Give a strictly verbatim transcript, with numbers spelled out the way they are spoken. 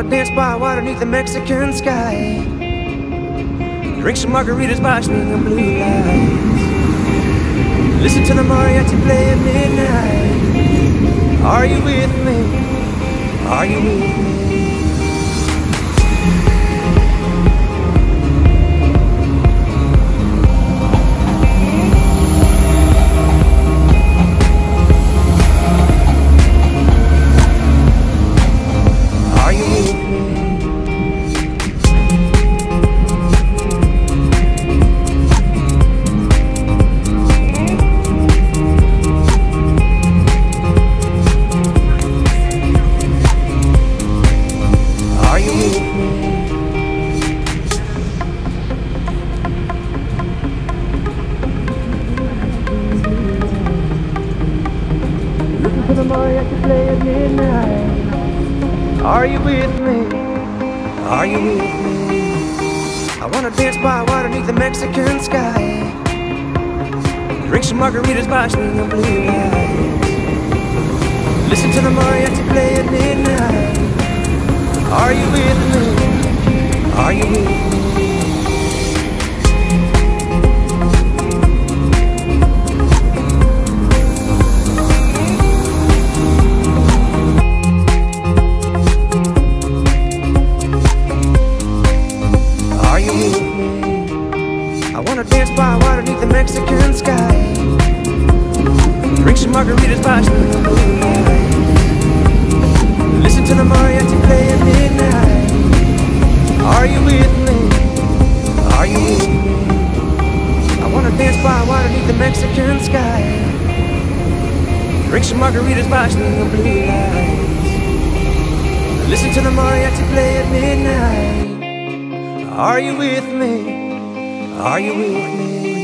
dance by water beneath the Mexican sky. Drink some margaritas by swinging blue lights. Listen to the mariachi play at midnight. Are you with me? Are you with me? Are you with me? Are you with me? I wanna dance by water beneath the Mexican sky. Drink some margaritas by swinging blue lights. Listen to the mariachi play at midnight. Are you with me? Are you with me? Dance by water beneath the Mexican sky. Drink some margaritas by swinging blue lights. Listen to the mariachi play at midnight. Are you with me? Are you with me? I wanna dance by water beneath the Mexican sky. Drink some margaritas by swinging blue lights. Listen to the mariachi play at midnight. Are you with me? Are you with me?